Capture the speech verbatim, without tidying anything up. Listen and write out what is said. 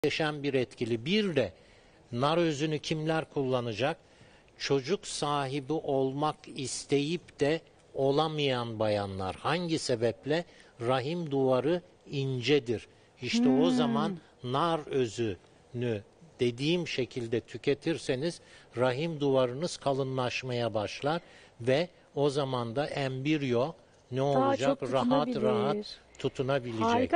Muhteşem bir etkili. Bir de nar özünü kimler kullanacak? Çocuk sahibi olmak isteyip de olamayan bayanlar. Hangi sebeple? Rahim duvarı incedir. İşte Hmm. o zaman nar özünü dediğim şekilde tüketirseniz rahim duvarınız kalınlaşmaya başlar ve o zaman da embriyo ne Daha olacak? çok Rahat tutunabilir. rahat tutunabilecek. Harika.